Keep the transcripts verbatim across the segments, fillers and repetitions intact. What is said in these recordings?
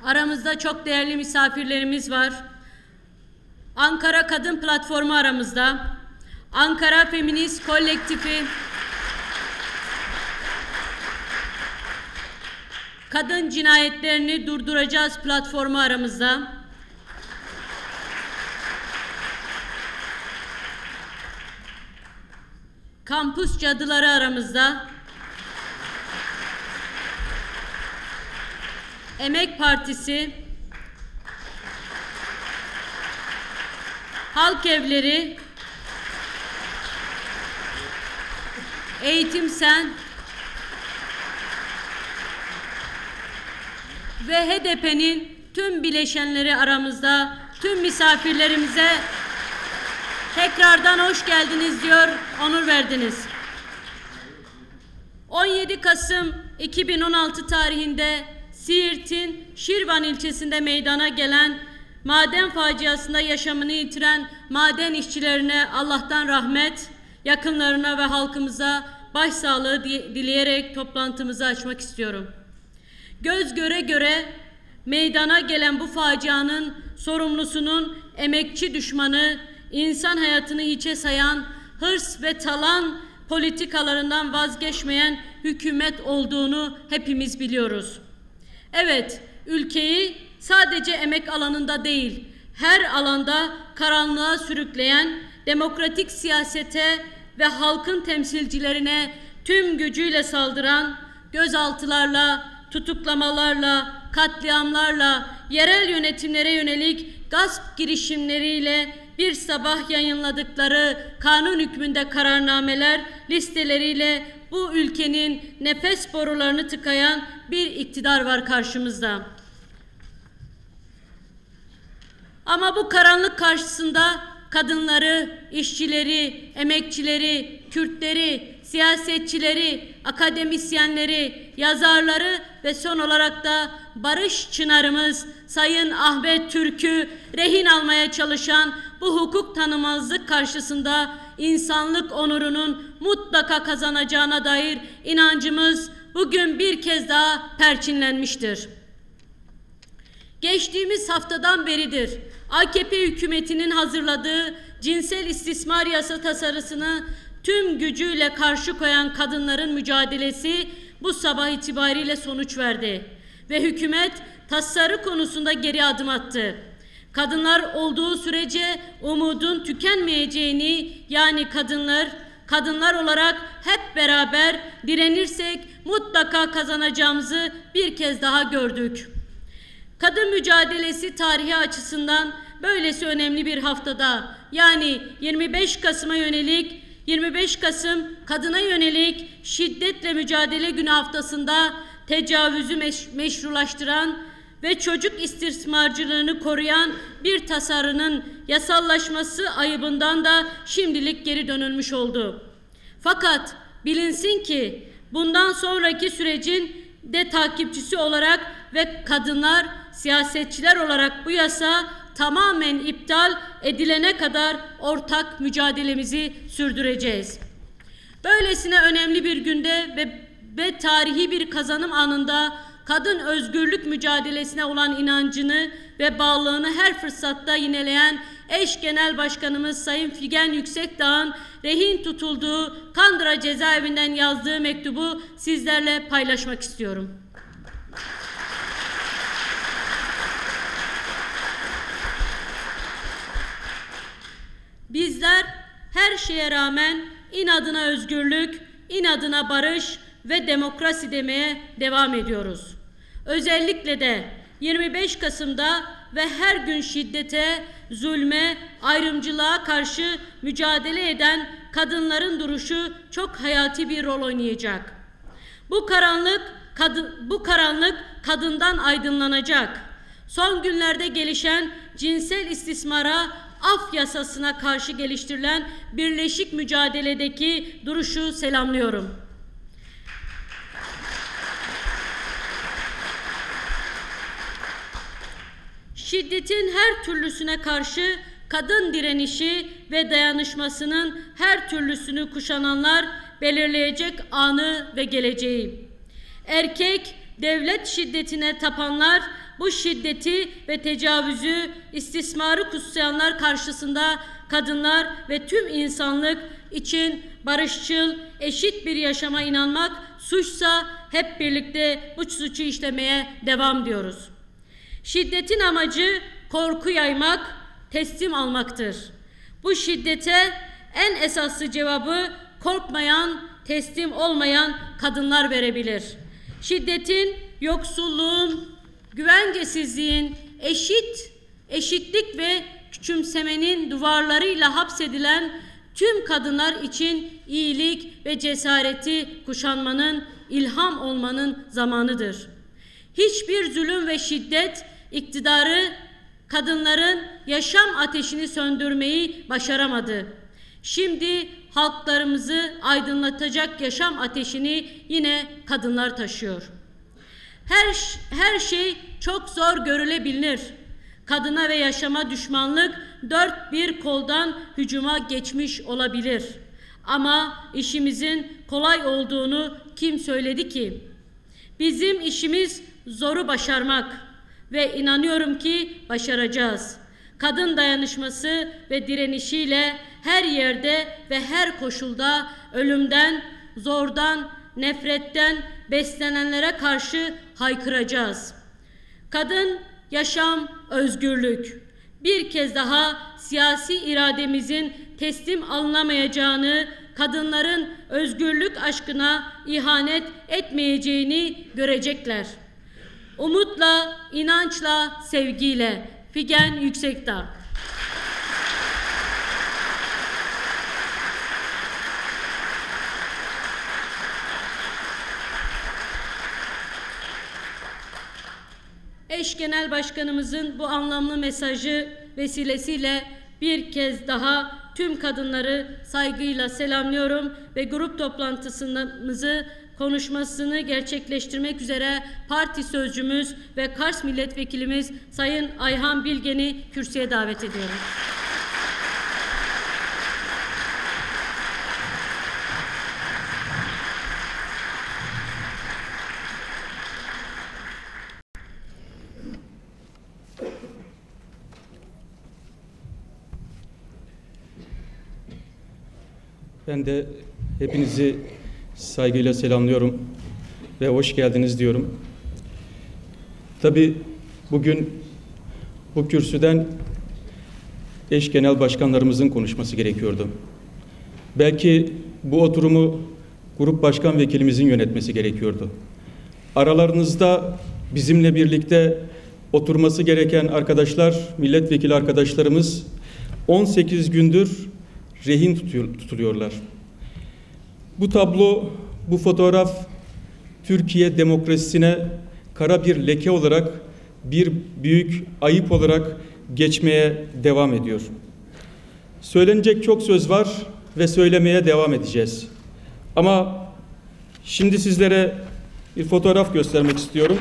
Aramızda çok değerli misafirlerimiz var. Ankara Kadın Platformu aramızda. Ankara Feminist Kolektifi, Kadın Cinayetlerini Durduracağız platformu aramızda. Kampüs Cadıları aramızda. Emek Partisi, Halk Evleri, Eğitim Sen ve H D P'nin tüm bileşenleri aramızda. Tüm misafirlerimize tekrardan hoş geldiniz diyor, onur verdiniz. on yedi Kasım iki bin on altı tarihinde Siirt'in Şirvan ilçesinde meydana gelen maden faciasında yaşamını yitiren maden işçilerine Allah'tan rahmet, yakınlarına ve halkımıza başsağlığı dileyerek toplantımızı açmak istiyorum. Göz göre göre meydana gelen bu facianın sorumlusunun emekçi düşmanı, insan hayatını hiçe sayan, hırs ve talan politikalarından vazgeçmeyen hükümet olduğunu hepimiz biliyoruz. Evet, ülkeyi sadece emek alanında değil, her alanda karanlığa sürükleyen demokratik siyasete ve halkın temsilcilerine tüm gücüyle saldıran, gözaltılarla, tutuklamalarla, katliamlarla, yerel yönetimlere yönelik gasp girişimleriyle bir sabah yayınladıkları kanun hükmünde kararnameler listeleriyle bu ülkenin nefes borularını tıkayan bir iktidar var karşımızda. Ama bu karanlık karşısında kadınları, işçileri, emekçileri, Kürtleri, siyasetçileri, akademisyenleri, yazarları ve son olarak da barış çınarımız Sayın Ahmet Türk'ü rehin almaya çalışan bu hukuk tanımazlık karşısında insanlık onurunun mutlaka kazanacağına dair inancımız bugün bir kez daha perçinlenmiştir. Geçtiğimiz haftadan beridir A K P hükümetinin hazırladığı cinsel istismar yasa tasarısını tüm gücüyle karşı koyan kadınların mücadelesi bu sabah itibariyle sonuç verdi ve hükümet tasarı konusunda geri adım attı. Kadınlar olduğu sürece umudun tükenmeyeceğini, yani kadınlar, kadınlar olarak hep beraber direnirsek mutlaka kazanacağımızı bir kez daha gördük. Kadın mücadelesi tarihi açısından böylesi önemli bir haftada, yani yirmi beş Kasım'a yönelik yirmi beş Kasım kadına yönelik şiddetle mücadele günü haftasında tecavüzü meş meşrulaştıran ve çocuk istismarcılığını koruyan bir tasarının yasallaşması ayıbından da şimdilik geri dönülmüş oldu. Fakat bilinsin ki bundan sonraki sürecin de takipçisi olarak ve kadınlar, siyasetçiler olarak bu yasa tamamen iptal edilene kadar ortak mücadelemizi sürdüreceğiz. Böylesine önemli bir günde ve, ve tarihi bir kazanım anında kadın özgürlük mücadelesine olan inancını ve bağlılığını her fırsatta yineleyen eş genel başkanımız Sayın Figen Yüksekdağ'ın rehin tutulduğu Kandıra cezaevinden yazdığı mektubu sizlerle paylaşmak istiyorum. Bizler her şeye rağmen inadına özgürlük, inadına barış ve demokrasi demeye devam ediyoruz. Özellikle de yirmi beş Kasım'da ve her gün şiddete, zulme, ayrımcılığa karşı mücadele eden kadınların duruşu çok hayati bir rol oynayacak. Bu karanlık, kadın, bu karanlık kadından aydınlanacak. Son günlerde gelişen cinsel istismara, af yasasına karşı geliştirilen birleşik mücadeledeki duruşu selamlıyorum. Şiddetin her türlüsüne karşı kadın direnişi ve dayanışmasının her türlüsünü kuşananlar belirleyecek anı ve geleceği. Erkek devlet şiddetine tapanlar bu şiddeti ve tecavüzü, istismarı kutsayanlar karşısında kadınlar ve tüm insanlık için barışçıl, eşit bir yaşama inanmak suçsa hep birlikte bu suçu işlemeye devam diyoruz. Şiddetin amacı korku yaymak, teslim almaktır. Bu şiddete en esaslı cevabı korkmayan, teslim olmayan kadınlar verebilir. Şiddetin, yoksulluğun, güvencesizliğin, eşit, eşitlik ve küçümsemenin duvarlarıyla hapsedilen tüm kadınlar için iyilik ve cesareti kuşanmanın, ilham olmanın zamanıdır. Hiçbir zulüm ve şiddet iktidarı kadınların yaşam ateşini söndürmeyi başaramadı. Şimdi halklarımızı aydınlatacak yaşam ateşini yine kadınlar taşıyor. Her, her şey çok zor görülebilir. Kadına ve yaşama düşmanlık dört bir koldan hücuma geçmiş olabilir. Ama işimizin kolay olduğunu kim söyledi ki? Bizim işimiz zoru başarmak ve inanıyorum ki başaracağız. Kadın dayanışması ve direnişiyle her yerde ve her koşulda ölümden, zordan, nefretten beslenenlere karşı haykıracağız. Kadın, yaşam, özgürlük. Bir kez daha siyasi irademizin teslim alınamayacağını, kadınların özgürlük aşkına ihanet etmeyeceğini görecekler. Umutla, inançla, sevgiyle. Figen Yüksekdağ. Eş Genel Başkanımızın bu anlamlı mesajı vesilesiyle bir kez daha tüm kadınları saygıyla selamlıyorum ve grup toplantısımızı konuşmasını gerçekleştirmek üzere parti sözcümüz ve Kars Milletvekilimiz Sayın Ayhan Bilgen'i kürsüye davet ediyorum. Ben de hepinizi saygıyla selamlıyorum ve hoş geldiniz diyorum. Tabii bugün bu kürsüden eş genel başkanlarımızın konuşması gerekiyordu. Belki bu oturumu grup başkan vekilimizin yönetmesi gerekiyordu. Aralarınızda bizimle birlikte oturması gereken arkadaşlar, milletvekili arkadaşlarımız on sekiz gündür rehin tutuyor, tutuluyorlar. Bu tablo, bu fotoğraf Türkiye demokrasisine kara bir leke olarak, bir büyük ayıp olarak geçmeye devam ediyor. Söylenecek çok söz var ve söylemeye devam edeceğiz. Ama şimdi sizlere bir fotoğraf göstermek istiyorum.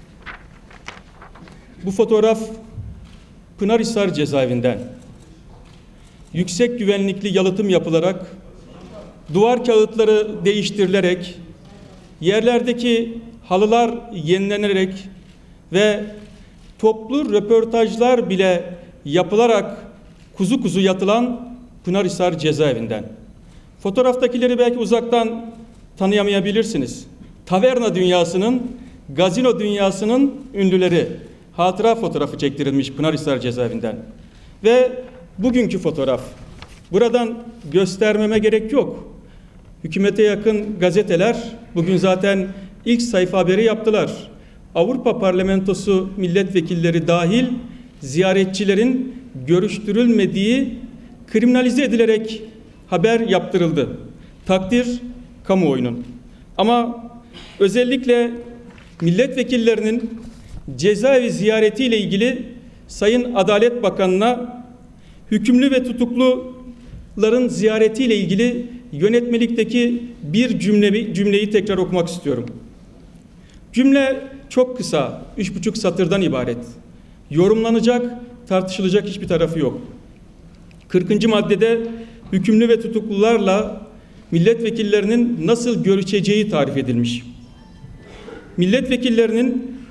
Bu fotoğraf Pınarhisar cezaevinden. Yüksek güvenlikli yalıtım yapılarak, duvar kağıtları değiştirilerek, yerlerdeki halılar yenilenerek ve toplu röportajlar bile yapılarak kuzu kuzu yatılan Pınarhisar cezaevinden. Fotoğraftakileri belki uzaktan tanıyamayabilirsiniz. Taverna dünyasının, gazino dünyasının ünlüleri. Hatıra fotoğrafı çektirilmiş Pınarhisar cezaevinden. Ve bugünkü fotoğraf. Buradan göstermeme gerek yok. Hükümete yakın gazeteler bugün zaten ilk sayfa haberi yaptılar. Avrupa Parlamentosu milletvekilleri dahil ziyaretçilerin görüştürülmediği kriminalize edilerek haber yaptırıldı. Takdir kamuoyunun. Ama özellikle milletvekillerinin cezaevi ziyaretiyle ilgili Sayın Adalet Bakanı'na hükümlü ve tutukluların ziyaretiyle ilgili yönetmelikteki bir cümle, cümleyi tekrar okumak istiyorum. Cümle çok kısa, üç buçuk satırdan ibaret. Yorumlanacak, tartışılacak hiçbir tarafı yok. kırkıncı maddede hükümlü ve tutuklularla milletvekillerinin nasıl görüşeceği tarif edilmiş. Milletvekillerinin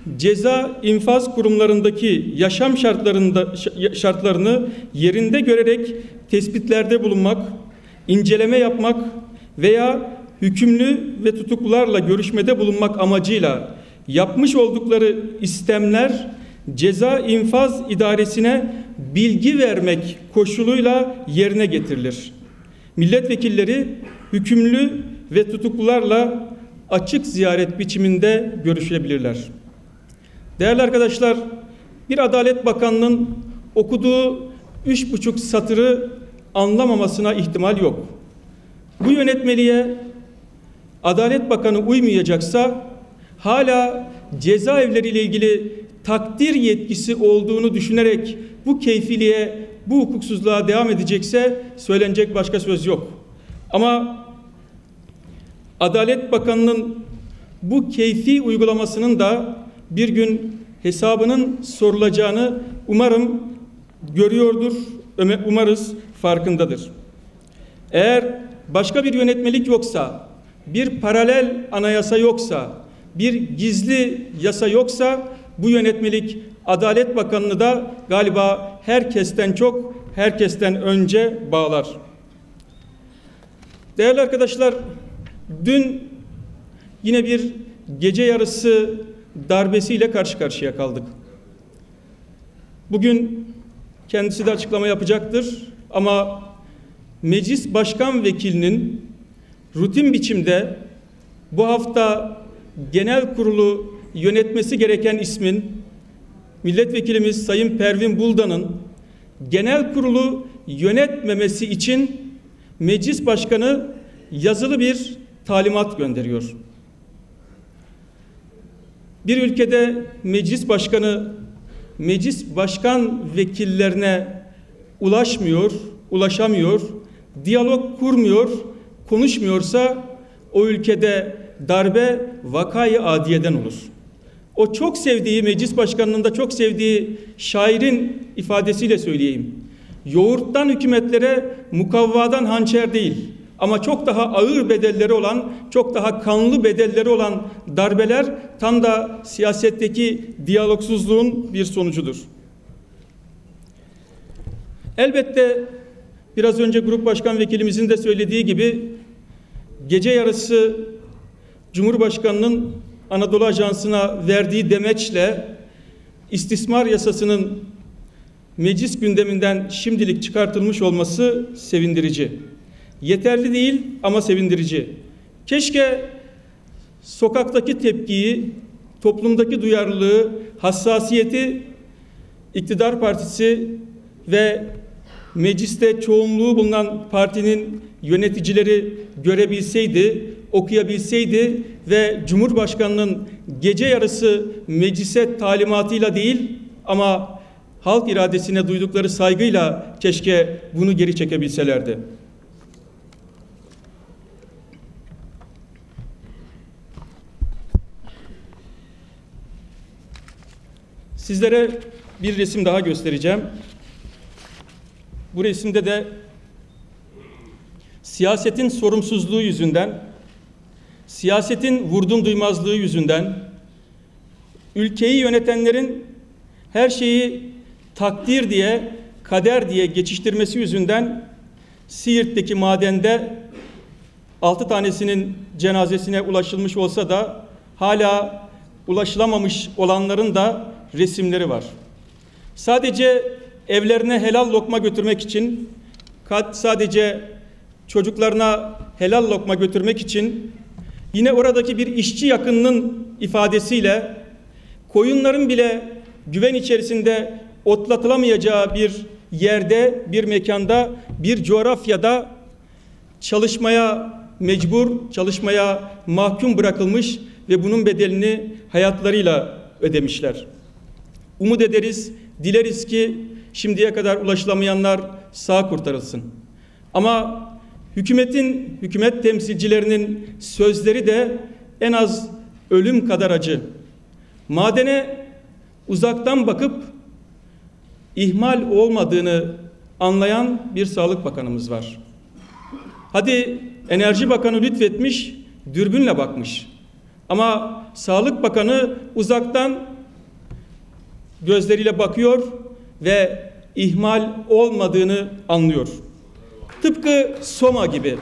ceza infaz kurumlarındaki yaşam şartlarında şartlarını yerinde görerek tespitlerde bulunmak, inceleme yapmak veya hükümlü ve tutuklularla görüşmede bulunmak amacıyla yapmış oldukları istemler ceza infaz idaresine bilgi vermek koşuluyla yerine getirilir. Milletvekilleri hükümlü ve tutuklularla açık ziyaret biçiminde görüşebilirler. Değerli arkadaşlar, bir Adalet Bakanı'nın okuduğu üç buçuk satırı anlamamasına ihtimal yok. Bu yönetmeliğe Adalet Bakanı uymayacaksa, hala cezaevleriyle ilgili takdir yetkisi olduğunu düşünerek bu keyfiliğe, bu hukuksuzluğa devam edecekse söylenecek başka söz yok. Ama Adalet Bakanı'nın bu keyfi uygulamasının da bir gün hesabının sorulacağını umarım görüyordur, umarız farkındadır. Eğer başka bir yönetmelik yoksa, bir paralel anayasa yoksa, bir gizli yasa yoksa, bu yönetmelik Adalet Bakanı'nı da galiba herkesten çok, herkesten önce bağlar. Değerli arkadaşlar, dün yine bir gece yarısı darbesiyle karşı karşıya kaldık. Bugün kendisi de açıklama yapacaktır ama Meclis Başkan Vekilinin rutin biçimde bu hafta genel kurulu yönetmesi gereken ismin milletvekilimiz Sayın Pervin Buldan'ın genel kurulu yönetmemesi için Meclis Başkanı yazılı bir talimat gönderiyor. Bir ülkede Meclis Başkanı Meclis Başkan Vekillerine ulaşmıyor, ulaşamıyor, diyalog kurmuyor, konuşmuyorsa o ülkede darbe vakayı adiyeden olur. O çok sevdiği, Meclis Başkanı'nın da çok sevdiği şairin ifadesiyle söyleyeyim. Yoğurttan hükümetlere, mukavvadan hançer değil. Ama çok daha ağır bedelleri olan, çok daha kanlı bedelleri olan darbeler tam da siyasetteki diyalogsuzluğun bir sonucudur. Elbette biraz önce Grup Başkan Vekilimizin de söylediği gibi gece yarısı Cumhurbaşkanı'nın Anadolu Ajansı'na verdiği demeçle istismar yasasının meclis gündeminden şimdilik çıkartılmış olması sevindirici. Yeterli değil ama sevindirici. Keşke sokaktaki tepkiyi, toplumdaki duyarlılığı, hassasiyeti iktidar partisi ve mecliste çoğunluğu bulunan partinin yöneticileri görebilseydi, okuyabilseydi ve Cumhurbaşkanı'nın gece yarısı meclise talimatıyla değil ama halk iradesine duydukları saygıyla keşke bunu geri çekebilselerdi. Sizlere bir resim daha göstereceğim. Bu resimde de siyasetin sorumsuzluğu yüzünden, siyasetin vurdum duymazlığı yüzünden, ülkeyi yönetenlerin her şeyi takdir diye, kader diye geçiştirmesi yüzünden Siirt'teki madende altı tanesinin cenazesine ulaşılmış olsa da hala ulaşılamamış olanların da resimleri var. Sadece evlerine helal lokma götürmek için, sadece çocuklarına helal lokma götürmek için, yine oradaki bir işçi yakınının ifadesiyle koyunların bile güven içerisinde otlatılamayacağı bir yerde, bir mekanda, bir coğrafyada çalışmaya mecbur, çalışmaya mahkum bırakılmış ve bunun bedelini hayatlarıyla ödemişler. Umut ederiz, dileriz ki şimdiye kadar ulaşılamayanlar sağ kurtarılsın. Ama hükümetin, hükümet temsilcilerinin sözleri de en az ölüm kadar acı. Madene uzaktan bakıp ihmal olmadığını anlayan bir Sağlık Bakanımız var. Hadi Enerji Bakanı lütfetmiş, dürbünle bakmış. Ama Sağlık Bakanı uzaktan gözleriyle bakıyor ve ihmal olmadığını anlıyor. Tıpkı Soma gibi.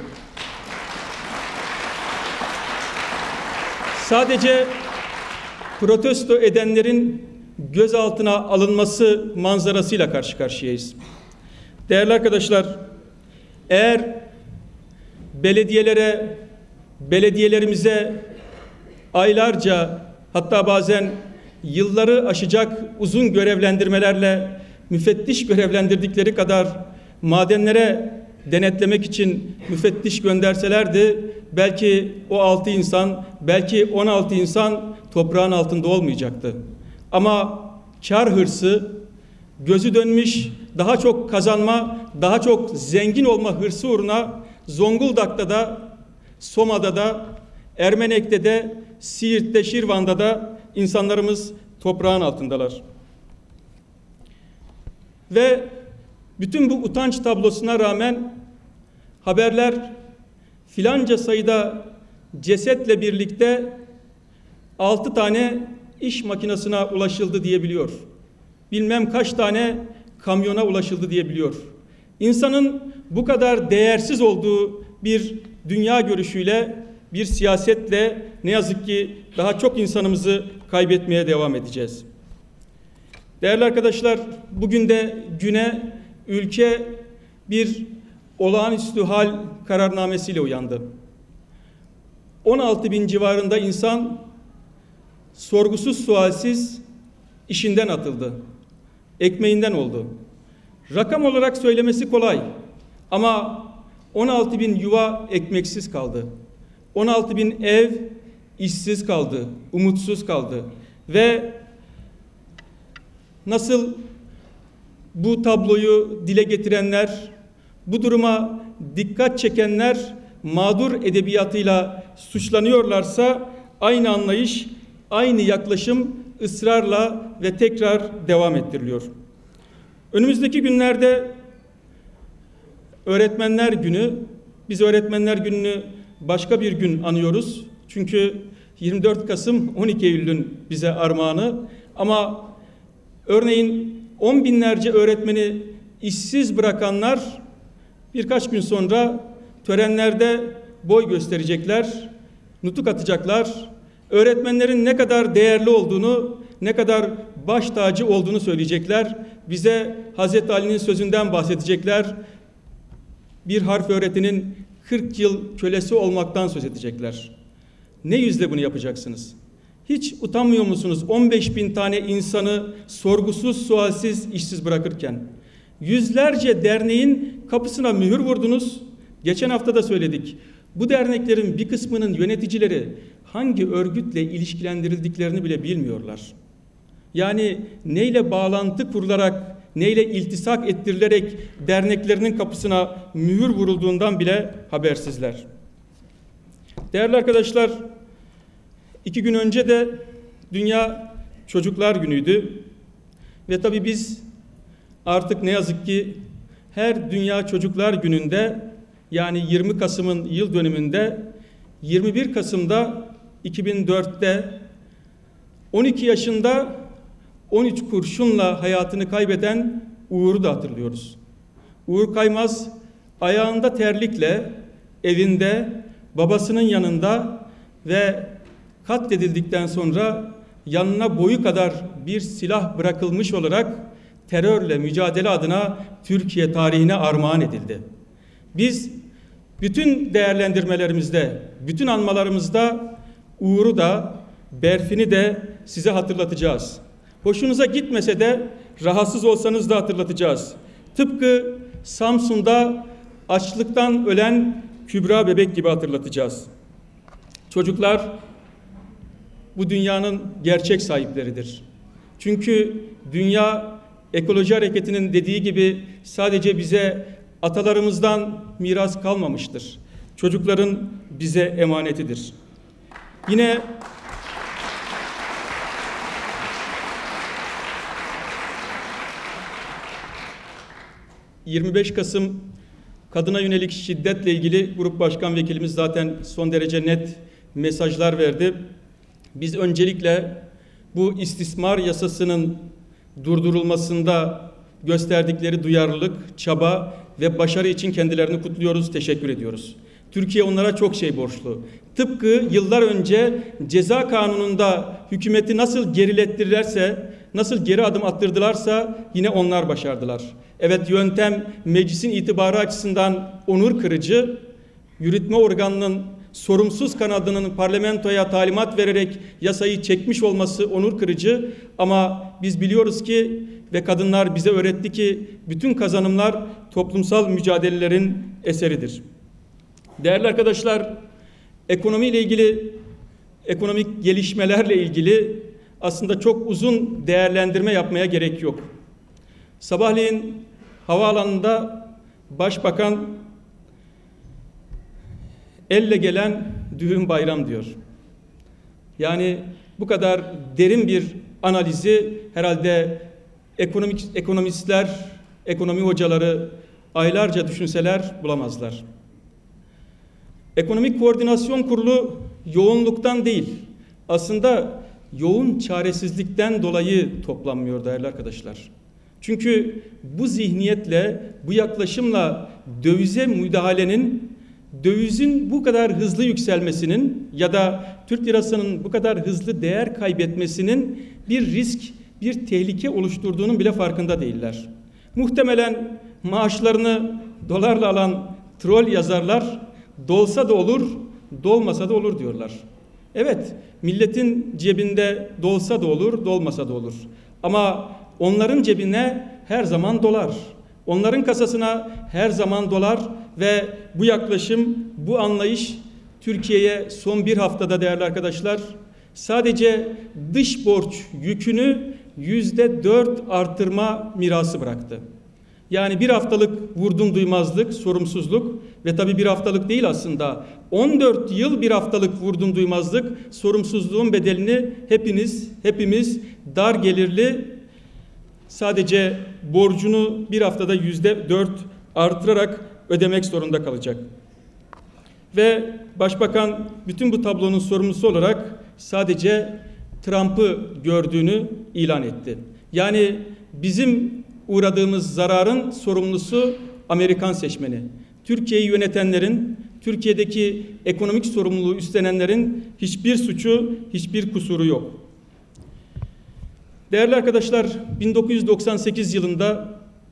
Sadece protesto edenlerin gözaltına alınması manzarasıyla karşı karşıyayız. Değerli arkadaşlar, eğer belediyelere, belediyelerimize aylarca, hatta bazen yılları aşacak uzun görevlendirmelerle müfettiş görevlendirdikleri kadar madenlere denetlemek için müfettiş gönderselerdi, belki o altı insan, belki on altı insan toprağın altında olmayacaktı. Ama kar hırsı, gözü dönmüş, daha çok kazanma, daha çok zengin olma hırsı uğruna Zonguldak'ta da, Soma'da da, Ermenek'te de, Siirt'te, Şirvan'da da insanlarımız toprağın altındalar. Ve bütün bu utanç tablosuna rağmen haberler filanca sayıda cesetle birlikte altı tane iş makinesine ulaşıldı diyebiliyor. Bilmem kaç tane kamyona ulaşıldı diyebiliyor. İnsanın bu kadar değersiz olduğu bir dünya görüşüyle, bir siyasetle ne yazık ki daha çok insanımızı kaybetmeye devam edeceğiz. Değerli arkadaşlar, bugün de güne ülke bir olağanüstü hal kararnamesiyle uyandı. on altı bin civarında insan sorgusuz sualsiz işinden atıldı. Ekmeğinden oldu. Rakam olarak söylemesi kolay ama on altı bin yuva ekmeksiz kaldı. on altı bin ev işsiz kaldı, umutsuz kaldı ve nasıl bu tabloyu dile getirenler, bu duruma dikkat çekenler mağdur edebiyatıyla suçlanıyorlarsa aynı anlayış, aynı yaklaşım ısrarla ve tekrar devam ettiriliyor. Önümüzdeki günlerde Öğretmenler Günü, biz Öğretmenler Günü'nü başka bir gün anıyoruz. Çünkü yirmi dört Kasım on iki Eylül'ün bize armağanı. Ama örneğin on binlerce öğretmeni işsiz bırakanlar birkaç gün sonra törenlerde boy gösterecekler, nutuk atacaklar. Öğretmenlerin ne kadar değerli olduğunu, ne kadar baş tacı olduğunu söyleyecekler. Bize Hazreti Ali'nin sözünden bahsedecekler. Bir harf öğretinin kırk yıl kölesi olmaktan söz edecekler. Ne yüzle bunu yapacaksınız? Hiç utanmıyor musunuz on beş bin tane insanı sorgusuz sualsiz işsiz bırakırken? Yüzlerce derneğin kapısına mühür vurdunuz. Geçen hafta da söyledik. Bu derneklerin bir kısmının yöneticileri hangi örgütle ilişkilendirildiklerini bile bilmiyorlar. Yani neyle bağlantı kurularak, neyle iltisak ettirilerek derneklerinin kapısına mühür vurulduğundan bile habersizler. Değerli arkadaşlar, iki gün önce de Dünya Çocuklar Günü'ydü. Ve tabii biz artık ne yazık ki her Dünya Çocuklar Günü'nde, yani yirmi Kasım'ın yıl dönümünde, yirmi bir Kasım'da iki bin dört'te on iki yaşında on üç kurşunla hayatını kaybeden Uğur'u da hatırlıyoruz. Uğur Kaymaz ayağında terlikle evinde babasının yanında ve katledildikten sonra yanına boyu kadar bir silah bırakılmış olarak terörle mücadele adına Türkiye tarihine armağan edildi. Biz bütün değerlendirmelerimizde, bütün anmalarımızda Uğur'u da, Berfin'i de size hatırlatacağız. Hoşunuza gitmese de, rahatsız olsanız da hatırlatacağız. Tıpkı Samsun'da açlıktan ölen Kübra bebek gibi hatırlatacağız. Çocuklar bu dünyanın gerçek sahipleridir. Çünkü dünya ekoloji hareketinin dediği gibi sadece bize atalarımızdan miras kalmamıştır. Çocukların bize emanetidir. Yine yirmi beş Kasım kadına yönelik şiddetle ilgili Grup Başkan Vekilimiz zaten son derece net mesajlar verdi. Biz öncelikle bu istismar yasasının durdurulmasında gösterdikleri duyarlılık, çaba ve başarı için kendilerini kutluyoruz, teşekkür ediyoruz. Türkiye onlara çok şey borçlu. Tıpkı yıllar önce ceza kanununda hükümeti nasıl gerilettirirlerse, nasıl geri adım attırdılarsa yine onlar başardılar. Evet, yöntem meclisin itibarı açısından onur kırıcı, yürütme organının sorumsuz kanadının parlamentoya talimat vererek yasayı çekmiş olması onur kırıcı, ama biz biliyoruz ki ve kadınlar bize öğretti ki bütün kazanımlar toplumsal mücadelelerin eseridir. Değerli arkadaşlar, ekonomiyle ilgili, ekonomik gelişmelerle ilgili aslında çok uzun değerlendirme yapmaya gerek yok. Sabahleyin havaalanında Başbakan elle gelen düğün bayram diyor. Yani bu kadar derin bir analizi herhalde ekonomik ekonomistler, ekonomi hocaları aylarca düşünseler bulamazlar. Ekonomik Koordinasyon Kurulu yoğunluktan değil, aslında yoğun çaresizlikten dolayı toplanmıyor değerli arkadaşlar. Çünkü bu zihniyetle, bu yaklaşımla dövize müdahalenin, dövizin bu kadar hızlı yükselmesinin ya da Türk lirasının bu kadar hızlı değer kaybetmesinin bir risk, bir tehlike oluşturduğunun bile farkında değiller. Muhtemelen maaşlarını dolarla alan troll yazarlar, dolsa da olur, dolmasa da olur diyorlar. Evet, milletin cebinde dolsa da olur, dolmasa da olur. Ama onların cebine her zaman dolar. Onların kasasına her zaman dolar ve bu yaklaşım, bu anlayış Türkiye'ye son bir haftada değerli arkadaşlar sadece dış borç yükünü yüzde dört artırma mirası bıraktı. Yani bir haftalık vurdum duymazlık, sorumsuzluk ve tabii bir haftalık değil aslında on dört yıl bir haftalık vurdum duymazlık, sorumsuzluğun bedelini hepiniz, hepimiz dar gelirli sadece borcunu bir haftada yüzde dört artırarak ödemek zorunda kalacak. Ve Başbakan bütün bu tablonun sorumlusu olarak sadece Trump'ı gördüğünü ilan etti. Yani bizim uğradığımız zararın sorumlusu Amerikan seçmeni. Türkiye'yi yönetenlerin, Türkiye'deki ekonomik sorumluluğu üstlenenlerin hiçbir suçu, hiçbir kusuru yok. Değerli arkadaşlar, bin dokuz yüz doksan sekiz yılında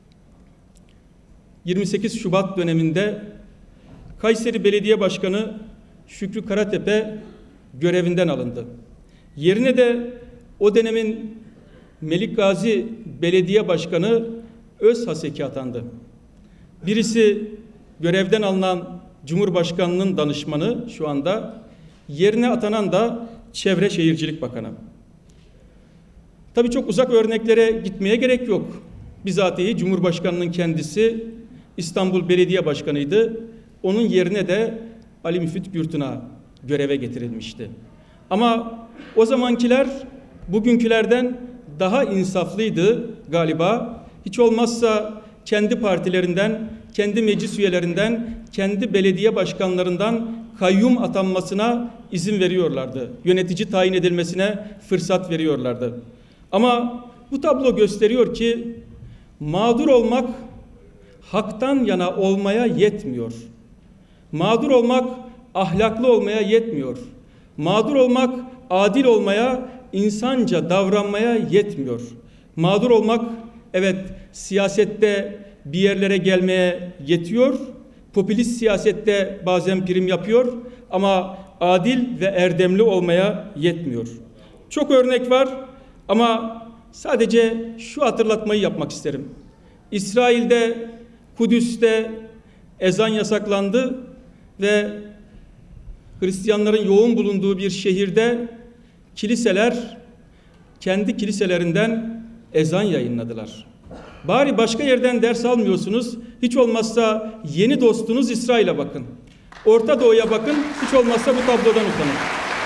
yirmi sekiz Şubat döneminde Kayseri Belediye Başkanı Şükrü Karatepe görevinden alındı. Yerine de o dönemin Melikgazi Belediye Başkanı Özhaseki atandı. Birisi görevden alınan Cumhurbaşkanı'nın danışmanı şu anda, yerine atanan da Çevre Şehircilik Bakanı. Tabii çok uzak örneklere gitmeye gerek yok. Bizatihi Cumhurbaşkanı'nın kendisi İstanbul Belediye Başkanı'ydı. Onun yerine de Ali Müfit Gürtün'a göreve getirilmişti. Ama o zamankiler bugünkülerden daha insaflıydı galiba. Hiç olmazsa kendi partilerinden, kendi meclis üyelerinden, kendi belediye başkanlarından kayyum atanmasına izin veriyorlardı. Yönetici tayin edilmesine fırsat veriyorlardı. Ama bu tablo gösteriyor ki mağdur olmak haktan yana olmaya yetmiyor. Mağdur olmak ahlaklı olmaya yetmiyor. Mağdur olmak adil olmaya, insanca davranmaya yetmiyor. Mağdur olmak evet siyasette bir yerlere gelmeye yetiyor. Popülist siyasette bazen prim yapıyor ama adil ve erdemli olmaya yetmiyor. Çok örnek var ama sadece şu hatırlatmayı yapmak isterim. İsrail'de, Kudüs'te ezan yasaklandı ve Hristiyanların yoğun bulunduğu bir şehirde kiliseler kendi kiliselerinden ezan yayınladılar. Bari başka yerden ders almıyorsunuz. Hiç olmazsa yeni dostunuz İsrail'e bakın. Orta Doğu'ya bakın. Hiç olmazsa bu tablodan utanın.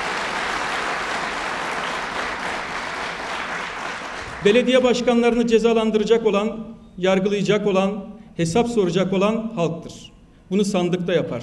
Belediye başkanlarını cezalandıracak olan, yargılayacak olan, hesap soracak olan halktır. Bunu sandıkta yapar.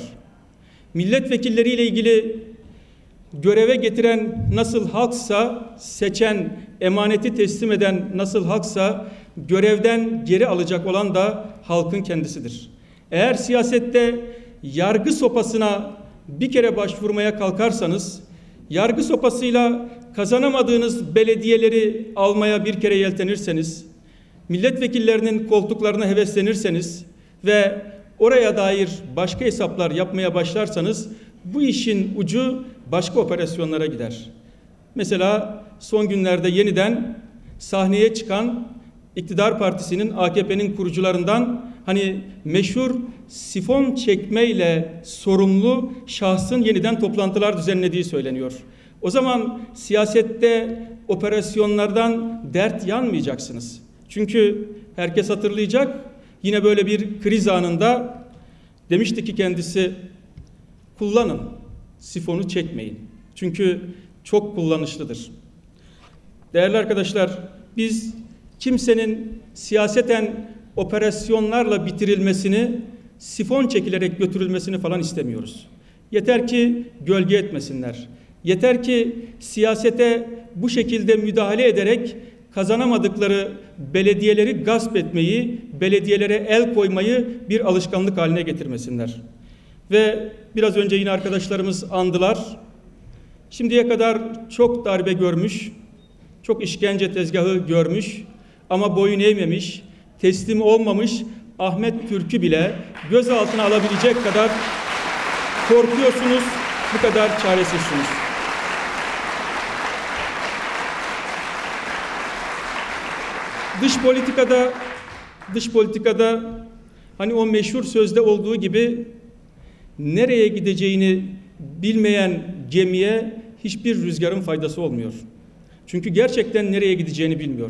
Milletvekilleriyle ilgili göreve getiren nasıl halksa seçen emaneti teslim eden nasıl halksa, görevden geri alacak olan da halkın kendisidir. Eğer siyasette yargı sopasına bir kere başvurmaya kalkarsanız, yargı sopasıyla kazanamadığınız belediyeleri almaya bir kere yeltenirseniz, milletvekillerinin koltuklarına heveslenirseniz ve oraya dair başka hesaplar yapmaya başlarsanız, bu işin ucu başka operasyonlara gider. Mesela son günlerde yeniden sahneye çıkan iktidar partisinin, A K P'nin kurucularından hani meşhur sifon çekmeyle sorumlu şahsın yeniden toplantılar düzenlediği söyleniyor. O zaman siyasette operasyonlardan dert yanmayacaksınız. Çünkü herkes hatırlayacak, yine böyle bir kriz anında demişti ki kendisi, kullanın, sifonu çekmeyin. Çünkü çok kullanışlıdır. Değerli arkadaşlar, biz kimsenin siyaseten operasyonlarla bitirilmesini, sifon çekilerek götürülmesini falan istemiyoruz. Yeter ki gölge etmesinler. Yeter ki siyasete bu şekilde müdahale ederek kazanamadıkları belediyeleri gasp etmeyi, belediyelere el koymayı bir alışkanlık haline getirmesinler. Ve biraz önce yine arkadaşlarımız andılar. Şimdiye kadar çok darbe görmüş, çok işkence tezgahı görmüş ama boyun eğmemiş, teslim olmamış Ahmet Türk'ü bile gözaltına alabilecek kadar korkuyorsunuz, bu kadar çaresizsiniz. Dış politikada, dış politikada hani o meşhur sözde olduğu gibi nereye gideceğini bilmeyen gemiye hiçbir rüzgarın faydası olmuyor. Çünkü gerçekten nereye gideceğini bilmiyor.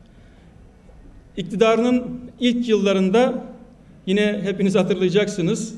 İktidarının ilk yıllarında yine hepiniz hatırlayacaksınız.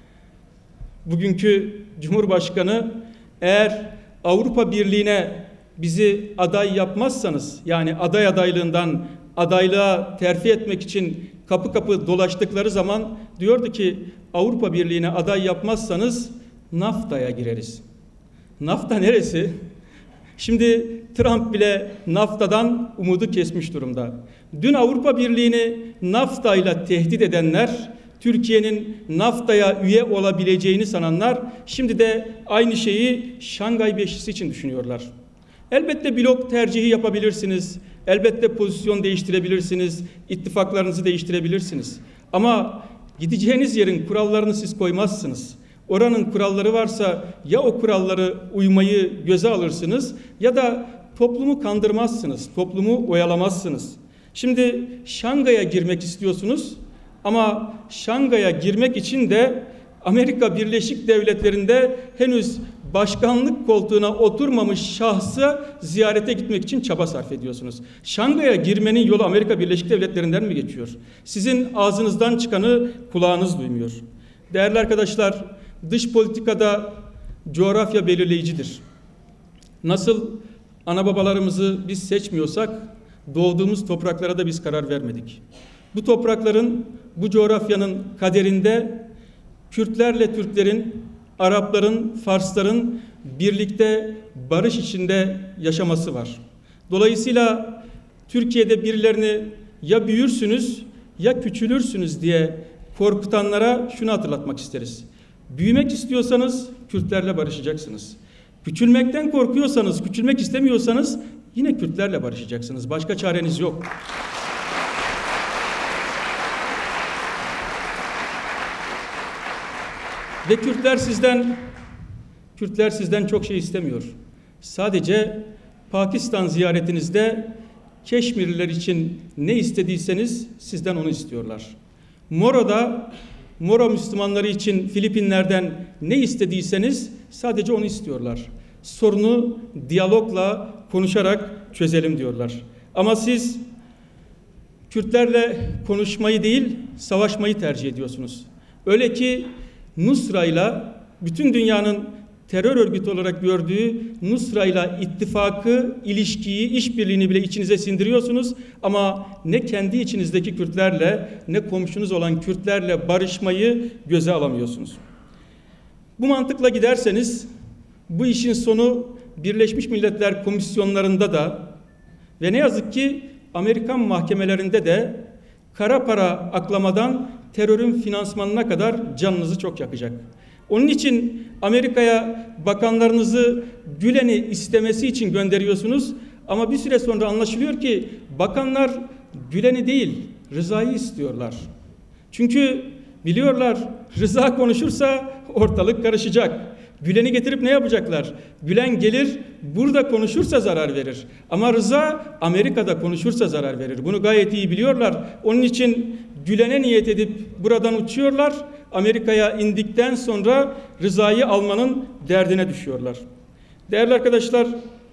Bugünkü Cumhurbaşkanı, eğer Avrupa Birliği'ne bizi aday yapmazsanız, yani aday adaylığından adaylığa terfi etmek için kapı kapı dolaştıkları zaman diyordu ki, Avrupa Birliği'ne aday yapmazsanız NAFTA'ya gireriz. NAFTA neresi? Şimdi Trump bile NAFTA'dan umudu kesmiş durumda. Dün Avrupa Birliği'ni NAFTA ile tehdit edenler, Türkiye'nin NAFTA'ya üye olabileceğini sananlar, şimdi de aynı şeyi Şangay Beşlisi için düşünüyorlar. Elbette blok tercihi yapabilirsiniz, elbette pozisyon değiştirebilirsiniz, ittifaklarınızı değiştirebilirsiniz. Ama gideceğiniz yerin kurallarını siz koymazsınız. Oranın kuralları varsa ya o kuralları uymayı göze alırsınız ya da toplumu kandırmazsınız, toplumu oyalamazsınız. Şimdi Şangay'a girmek istiyorsunuz ama Şangay'a girmek için de Amerika Birleşik Devletleri'nde henüz başkanlık koltuğuna oturmamış şahsı ziyarete gitmek için çaba sarf ediyorsunuz. Şangay'a girmenin yolu Amerika Birleşik Devletleri'nden mi geçiyor? Sizin ağzınızdan çıkanı kulağınız duymuyor. Değerli arkadaşlar, dış politikada coğrafya belirleyicidir. Nasıl ana babalarımızı biz seçmiyorsak, doğduğumuz topraklara da biz karar vermedik. Bu toprakların, bu coğrafyanın kaderinde Kürtlerle Türklerin, Arapların, Farsların birlikte barış içinde yaşaması var. Dolayısıyla Türkiye'de birilerini ya büyürsünüz ya küçülürsünüz diye korkutanlara şunu hatırlatmak isteriz. Büyümek istiyorsanız Kürtlerle barışacaksınız. Küçülmekten korkuyorsanız, küçülmek istemiyorsanız yine Kürtlerle barışacaksınız. Başka çareniz yok. Ve Kürtler sizden, Kürtler sizden çok şey istemiyor. Sadece Pakistan ziyaretinizde Keşmirliler için ne istediyseniz sizden onu istiyorlar. Moro'da, Moro Müslümanları için Filipinler'den ne istediyseniz sadece onu istiyorlar. Sorunu diyalogla, konuşarak çözelim diyorlar. Ama siz Kürtlerle konuşmayı değil, savaşmayı tercih ediyorsunuz. Öyle ki Nusra'yla, bütün dünyanın terör örgütü olarak gördüğü Nusra'yla ittifakı, ilişkiyi, işbirliğini bile içinize sindiriyorsunuz. Ama ne kendi içinizdeki Kürtlerle, ne komşunuz olan Kürtlerle barışmayı göze alamıyorsunuz. Bu mantıkla giderseniz, bu işin sonu Birleşmiş Milletler komisyonlarında da, Ve ne yazık ki Amerikan mahkemelerinde de kara para aklamadan terörün finansmanına kadar canınızı çok yakacak. Onun için Amerika'ya bakanlarınızı Gülen'i istemesi için gönderiyorsunuz ama bir süre sonra anlaşılıyor ki bakanlar Gülen'i değil Rıza'yı istiyorlar. Çünkü biliyorlar Rıza konuşursa ortalık karışacak. Gülen'i getirip ne yapacaklar? Gülen gelir burada konuşursa zarar verir. Ama Rıza Amerika'da konuşursa zarar verir. Bunu gayet iyi biliyorlar. Onun için Gülen'e niyet edip buradan uçuyorlar. Amerika'ya indikten sonra Rıza'yı almanın derdine düşüyorlar. Değerli arkadaşlar,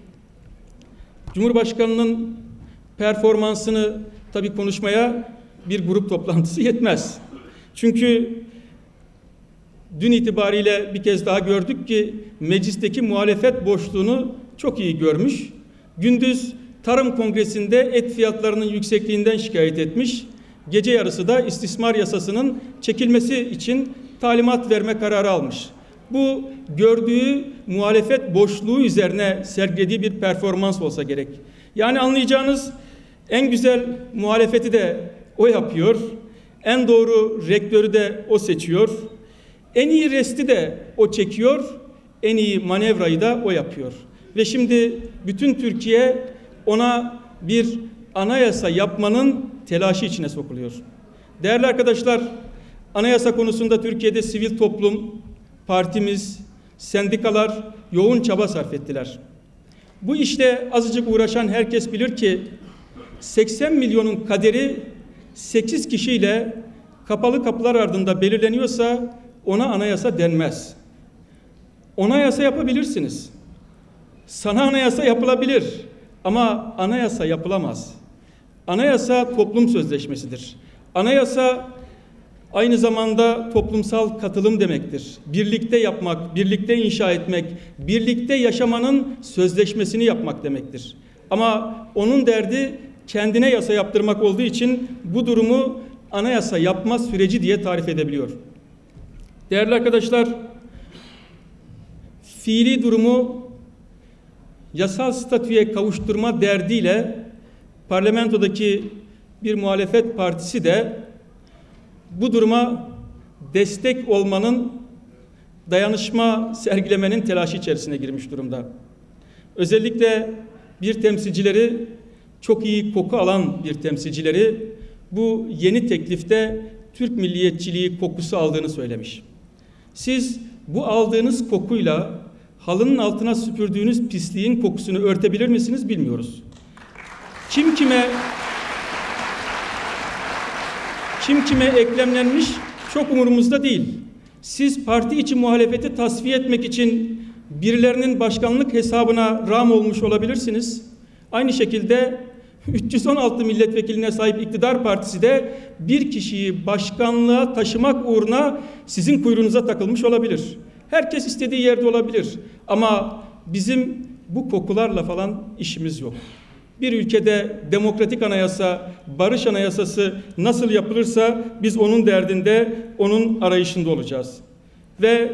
Cumhurbaşkanı'nın performansını tabii konuşmaya bir grup toplantısı yetmez. Çünkü dün itibariyle bir kez daha gördük ki meclisteki muhalefet boşluğunu çok iyi görmüş. Gündüz Tarım Kongresi'nde et fiyatlarının yüksekliğinden şikayet etmiş. Gece yarısı da istismar yasasının çekilmesi için talimat verme kararı almış. Bu gördüğü muhalefet boşluğu üzerine sergilediği bir performans olsa gerek. Yani anlayacağınız en güzel muhalefeti de o yapıyor. En doğru rektörü de o seçiyor. En iyi resti de o çekiyor. En iyi manevrayı da o yapıyor. Ve şimdi bütün Türkiye ona bir anayasa yapmanın telaşı içine sokuluyor. Değerli arkadaşlar, anayasa konusunda Türkiye'de sivil toplum, partimiz, sendikalar yoğun çaba sarf ettiler. Bu işle azıcık uğraşan herkes bilir ki seksen milyonun kaderi sekiz kişiyle kapalı kapılar ardında belirleniyorsa ona anayasa denmez. Ona anayasa yapabilirsiniz. Sana anayasa yapılabilir ama anayasa yapılamaz. Anayasa toplum sözleşmesidir. Anayasa aynı zamanda toplumsal katılım demektir. Birlikte yapmak, birlikte inşa etmek, birlikte yaşamanın sözleşmesini yapmak demektir. Ama onun derdi kendine yasa yaptırmak olduğu için bu durumu anayasa yapma süreci diye tarif edebiliyor. Değerli arkadaşlar, fiili durumu yasal statüye kavuşturma derdiyle parlamentodaki bir muhalefet partisi de bu duruma destek olmanın, dayanışma sergilemenin telaşı içerisine girmiş durumda. Özellikle bir temsilcileri, çok iyi koku alan bir temsilcileri bu yeni teklifte Türk milliyetçiliği kokusu aldığını söylemiş. Siz bu aldığınız kokuyla halının altına süpürdüğünüz pisliğin kokusunu örtebilir misiniz bilmiyoruz. Kim kime kim kime eklemlenmiş çok umurumuzda değil. Siz parti içi muhalefeti tasfiye etmek için birilerinin başkanlık hesabına rağm olmuş olabilirsiniz. Aynı şekilde üç yüz on altı milletvekiline sahip iktidar partisi de bir kişiyi başkanlığa taşımak uğruna sizin kuyruğunuza takılmış olabilir. Herkes istediği yerde olabilir. Ama bizim bu kokularla falan işimiz yok. Bir ülkede demokratik anayasa, barış anayasası nasıl yapılırsa biz onun derdinde, onun arayışında olacağız. Ve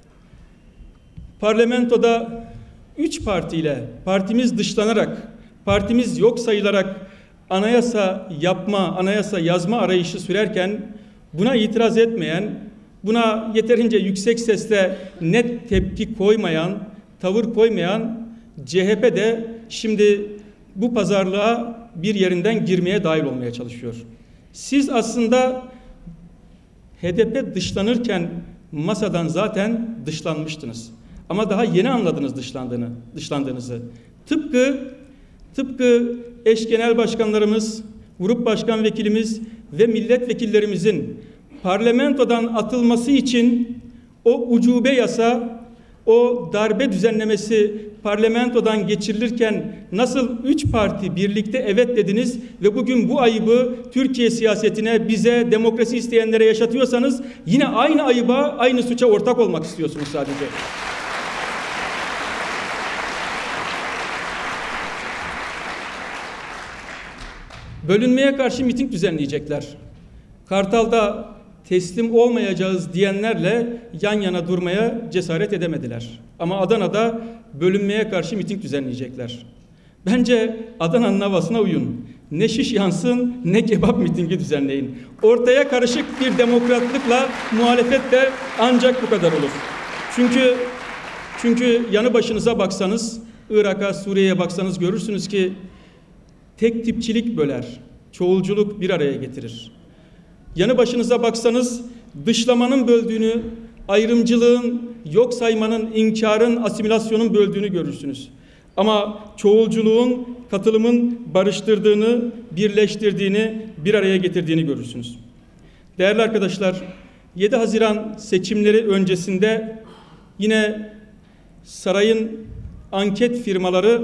parlamentoda üç partiyle, partimiz dışlanarak, partimiz yok sayılarak anayasa yapma, anayasa yazma arayışı sürerken buna itiraz etmeyen, buna yeterince yüksek sesle net tepki koymayan, tavır koymayan C H P de şimdi bu pazarlığa bir yerinden girmeye dahil olmaya çalışıyor. Siz aslında H D P dışlanırken masadan zaten dışlanmıştınız. Ama daha yeni anladınız dışlandığını, dışlandığınızı. Tıpkı tıpkı eş genel başkanlarımız, grup başkan vekilimiz ve milletvekillerimizin parlamentodan atılması için o ucube yasa, o darbe düzenlemesi parlamentodan geçirilirken nasıl üç parti birlikte evet dediniz ve bugün bu ayıbı Türkiye siyasetine, bize, demokrasi isteyenlere yaşatıyorsanız yine aynı ayıba, aynı suça ortak olmak istiyorsunuz sadece. Bölünmeye karşı miting düzenleyecekler. Kartal'da teslim olmayacağız diyenlerle yan yana durmaya cesaret edemediler. Ama Adana'da bölünmeye karşı miting düzenleyecekler. Bence Adana'nın havasına uyun. Ne şiş yansın ne kebap mitingi düzenleyin. Ortaya karışık bir demokratlıkla muhalefet de ancak bu kadar olur. Çünkü çünkü yanı başınıza baksanız, Irak'a, Suriye'ye baksanız görürsünüz ki tek tipçilik böler, çoğulculuk bir araya getirir. Yanı başınıza baksanız dışlamanın böldüğünü, ayrımcılığın, yok saymanın, inkarın, asimilasyonun böldüğünü görürsünüz. Ama çoğulculuğun, katılımın barıştırdığını, birleştirdiğini, bir araya getirdiğini görürsünüz. Değerli arkadaşlar, yedi Haziran seçimleri öncesinde yine sarayın anket firmaları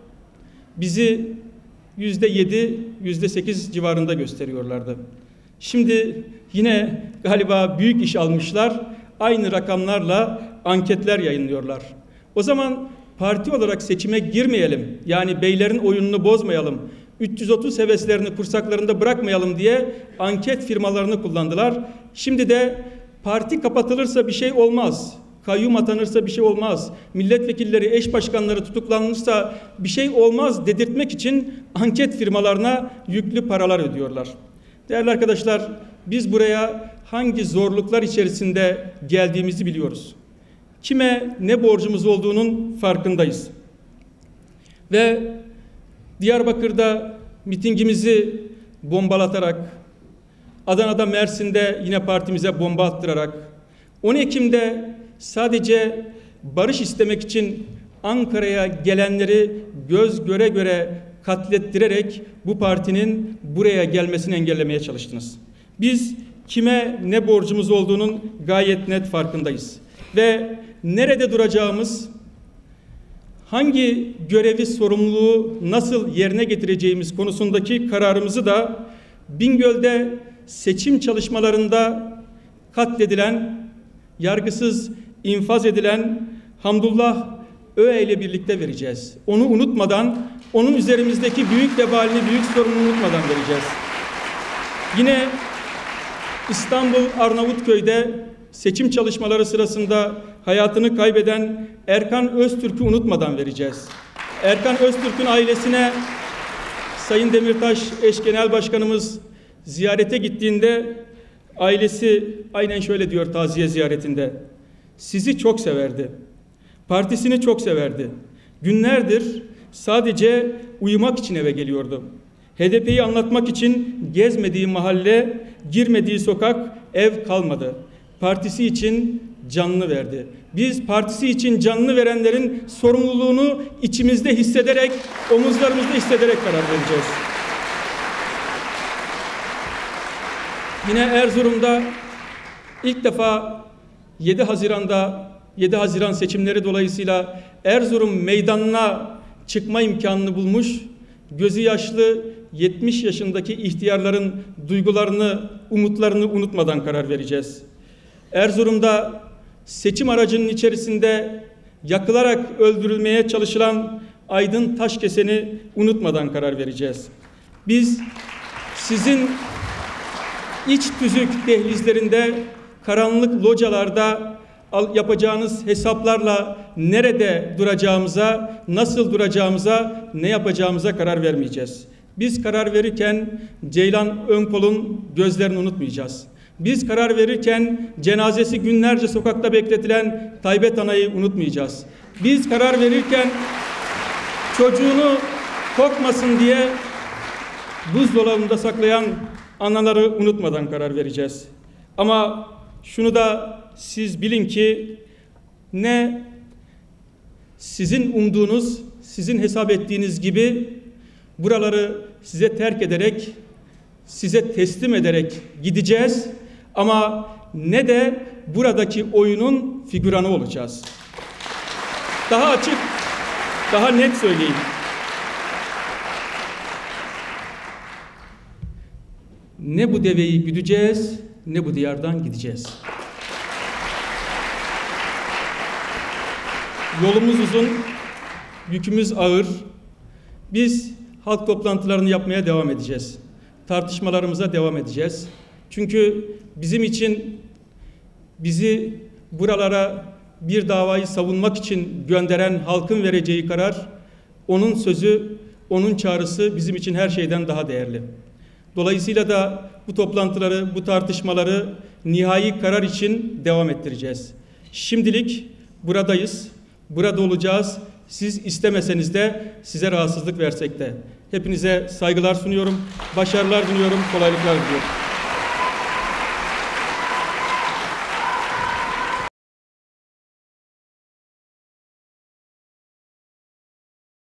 bizi yüzde yedi, yüzde sekiz civarında gösteriyorlardı. Şimdi yine galiba büyük iş almışlar, aynı rakamlarla anketler yayınlıyorlar. O zaman parti olarak seçime girmeyelim, yani beylerin oyununu bozmayalım, üç yüz otuz heveslerini kursaklarında bırakmayalım diye anket firmalarını kullandılar. Şimdi de parti kapatılırsa bir şey olmaz, kayyum atanırsa bir şey olmaz, milletvekilleri, eş başkanları tutuklanırsa bir şey olmaz dedirtmek için anket firmalarına yüklü paralar ödüyorlar. Değerli arkadaşlar, biz buraya hangi zorluklar içerisinde geldiğimizi biliyoruz. Kime ne borcumuz olduğunun farkındayız. Ve Diyarbakır'da mitingimizi bombalatarak, Adana'da, Mersin'de yine partimize bomba attırarak, on Ekim'de sadece barış istemek için Ankara'ya gelenleri göz göre göre katlettirerek bu partinin buraya gelmesini engellemeye çalıştınız. Biz kime ne borcumuz olduğunun gayet net farkındayız. Ve nerede duracağımız, hangi görevi, sorumluluğu nasıl yerine getireceğimiz konusundaki kararımızı da Bingöl'de seçim çalışmalarında katledilen, yargısız infaz edilen Hamdullah Öğe ile birlikte vereceğiz. Onu unutmadan, onun üzerimizdeki büyük vebalini, büyük sorumluluğu unutmadan vereceğiz. Yine İstanbul Arnavutköy'de seçim çalışmaları sırasında hayatını kaybeden Erkan Öztürk'ü unutmadan vereceğiz. Erkan Öztürk'ün ailesine Sayın Demirtaş eş genel başkanımız ziyarete gittiğinde ailesi aynen şöyle diyor taziye ziyaretinde: sizi çok severdi, partisini çok severdi. Günlerdir sadece uyumak için eve geliyordu. H D P'yi anlatmak için gezmediği mahalle, girmediği sokak, ev kalmadı. Partisi için canını verdi. Biz partisi için canını verenlerin sorumluluğunu içimizde hissederek, omuzlarımızda hissederek karar vereceğiz. Yine Erzurum'da ilk defa yedi Haziran'da yedi Haziran seçimleri dolayısıyla Erzurum meydanına çıkma imkanını bulmuş, gözü yaşlı yetmiş yaşındaki ihtiyarların duygularını, umutlarını unutmadan karar vereceğiz. Erzurum'da seçim aracının içerisinde yakılarak öldürülmeye çalışılan Aydın Taşkesen'i unutmadan karar vereceğiz. Biz sizin iç tüzük dehlizlerinde, karanlık localarda yapacağınız hesaplarla nerede duracağımıza, nasıl duracağımıza, ne yapacağımıza karar vermeyeceğiz. Biz karar verirken Ceylan Önkol'un gözlerini unutmayacağız. Biz karar verirken cenazesi günlerce sokakta bekletilen Taybet Ana'yı unutmayacağız. Biz karar verirken çocuğunu korkmasın diye buzdolabında saklayan anaları unutmadan karar vereceğiz. Ama şunu da siz bilin ki ne sizin umduğunuz, sizin hesap ettiğiniz gibi buraları size terk ederek, size teslim ederek gideceğiz. Ama ne de buradaki oyunun figüranı olacağız. Daha açık, daha net söyleyeyim. Ne bu deveyi güdeceğiz, ne bu diyardan gideceğiz. Yolumuz uzun, yükümüz ağır. Biz halk toplantılarını yapmaya devam edeceğiz. Tartışmalarımıza devam edeceğiz. Çünkü bizim için bizi buralara bir davayı savunmak için gönderen halkın vereceği karar, onun sözü, onun çağrısı bizim için her şeyden daha değerli. Dolayısıyla da bu toplantıları, bu tartışmaları nihai karar için devam ettireceğiz. Şimdilik buradayız, burada olacağız. Siz istemeseniz de, size rahatsızlık versek de. Hepinize saygılar sunuyorum, başarılar diliyorum, kolaylıklar diliyorum.